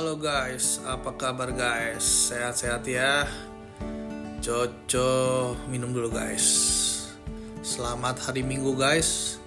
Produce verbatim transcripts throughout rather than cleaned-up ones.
Halo guys, apa kabar guys? Sehat-sehat ya? Coco minum dulu guys. Selamat hari Minggu guys.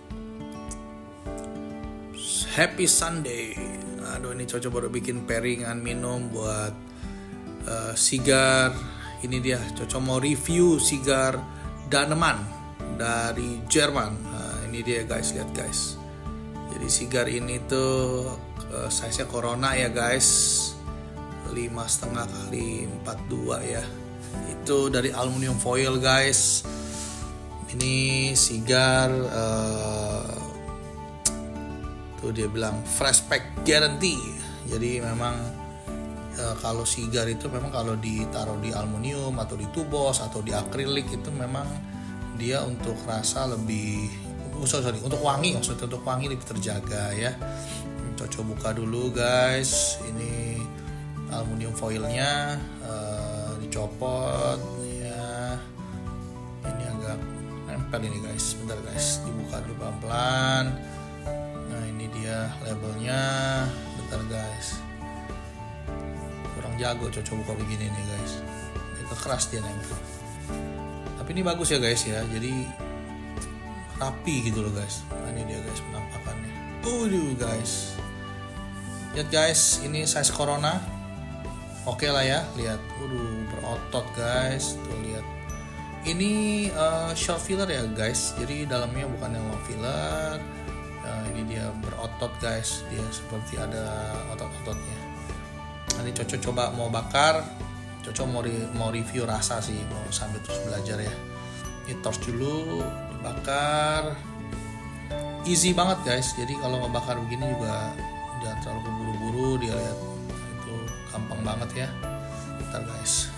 Happy Sunday. Aduh, ini Coco baru bikin pairingan minum buat uh, sigar. Ini dia, Coco mau review sigar Dannemann dari Jerman. Nah, ini dia guys, lihat guys. Jadi sigar ini tuh uh, size-nya Corona ya guys, lima setengah kali empat puluh dua ya. Itu dari aluminium foil guys. Ini sigar uh, tuh dia bilang fresh pack guarantee. Jadi memang uh, kalau sigar itu memang kalau ditaruh di aluminium atau di tubos atau di akrilik itu memang dia untuk rasa lebih Oh, sorry, sorry, untuk wangi, maksudnya untuk wangi lebih terjaga ya. Coba buka dulu guys. Ini aluminium foilnya uh, dicopot ya. Ini agak nempel ini guys. Bentar guys, dibuka dulu pelan-pelan. Nah ini dia labelnya. Bentar guys. Kurang jago Coco buka begini nih guys. Ini keras dia nempel. Tapi ini bagus ya guys ya. Jadi rapi gitu loh guys. Nah, ini dia guys penampakannya. Waduh guys, lihat guys, ini size Corona. Oke lah ya, lihat. Waduh berotot guys. Tuh lihat. Ini uh, short filler ya guys. Jadi dalamnya bukan yang long filler. Nah, ini dia berotot guys. Dia seperti ada otot-ototnya. Nanti Coco coba mau bakar. Coco mau re- mau review rasa sih, mau sambil terus belajar ya. Ini torch dulu, dibakar, easy banget guys. Jadi kalau ngebakar begini juga jangan terlalu keburu-buru, dia lihat itu gampang banget ya. Bentar guys.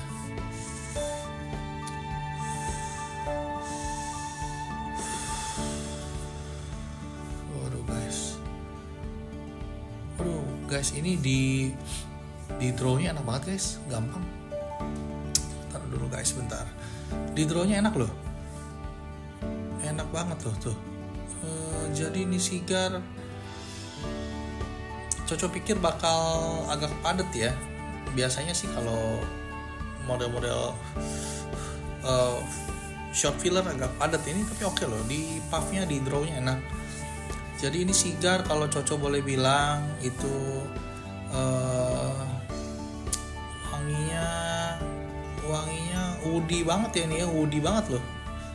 Waduh guys, waduh guys, ini di di drawnya enak banget guys, gampang. Taruh dulu guys, bentar. Di drawnya enak loh. Enak banget loh tuh. E, jadi ini sigar Coco pikir bakal agak padat ya. Biasanya sih kalau model-model uh, short filler agak padat ini, tapi oke loh, di puffnya, di drawnya enak. Jadi ini sigar kalau Coco boleh bilang itu uh, wanginya wanginya woody banget ya, ini ya, woody banget loh.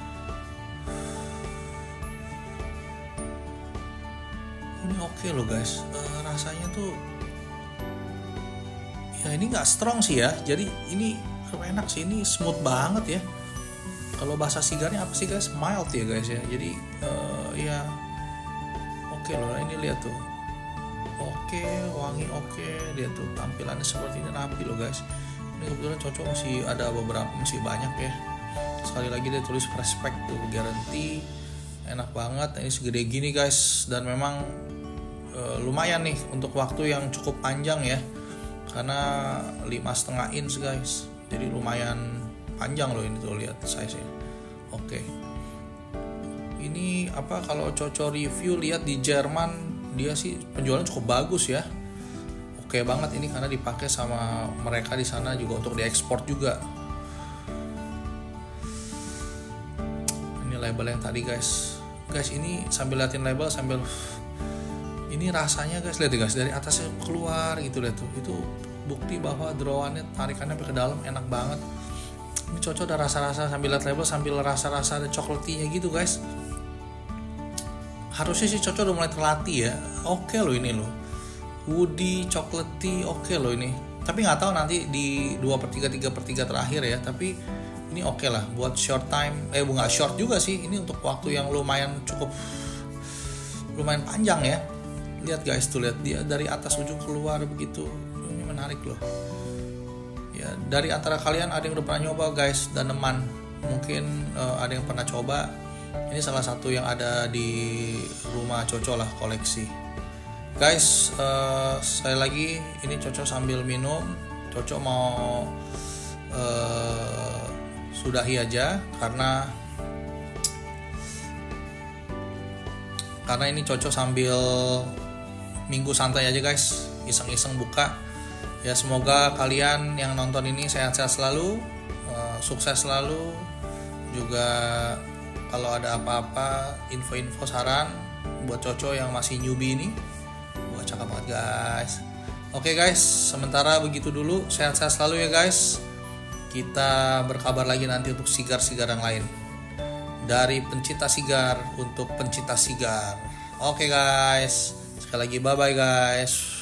Ini oke loh guys, uh, rasanya tuh ya ini nggak strong sih ya, jadi ini enak sih, ini smooth banget ya. Kalau bahasa sigarnya apa sih guys, mild ya guys ya. Jadi uh, ya oke loh, ini lihat tuh, oke, wangi oke, lihat tuh tampilannya seperti ini, rapi loh guys. Ini kebetulan Coco masih ada beberapa, masih banyak ya. Sekali lagi dia tulis fresh pack tuh, guarantee, enak banget. Ini segede gini guys, dan memang e, lumayan nih untuk waktu yang cukup panjang ya, karena lima setengah inch guys, jadi lumayan panjang loh ini tuh, lihat size nya. Oke, ini apa, kalau Coco review lihat di Jerman dia sih penjualan cukup bagus ya. Oke banget ini karena dipakai sama mereka di sana juga untuk diekspor juga. Ini label yang tadi guys. Guys ini sambil liatin label sambil ini rasanya guys, lihat guys, dari atasnya keluar gitu, lihat tuh, itu bukti bahwa drawannya tarikannya sampai ke dalam enak banget. Ini Coco ada rasa-rasa sambil lihat label sambil rasa-rasa ada coklatinya gitu guys. Harusnya sih Coco udah mulai terlatih ya. Oke loh ini loh, woody, coklati, oke loh ini. Tapi nggak tahu nanti di dua per tiga, tiga per tiga terakhir ya. Tapi ini oke okay lah buat short time. Eh bukan short juga sih, ini untuk waktu yang lumayan cukup lumayan panjang ya. Lihat guys tuh, lihat dia dari atas ujung keluar begitu. Ini menarik loh. Ya, dari antara kalian ada yang udah pernah nyoba guys Dannemann, mungkin uh, ada yang pernah coba. Ini salah satu yang ada di rumah Coco lah, koleksi. Guys, uh, sekali lagi ini Coco sambil minum. Coco mau uh, sudahi aja karena karena ini Coco sambil minggu santai aja guys, iseng-iseng buka Ya semoga kalian yang nonton ini sehat-sehat selalu, uh, sukses selalu. Juga kalau ada apa-apa, info-info saran buat Coco yang masih newbie ini, buat cakep banget guys. Oke guys, sementara begitu dulu. Sehat-sehat selalu ya guys. Kita berkabar lagi nanti untuk sigar-sigar yang lain. Dari pencinta sigar untuk pencinta sigar. Oke guys, sekali lagi bye-bye guys.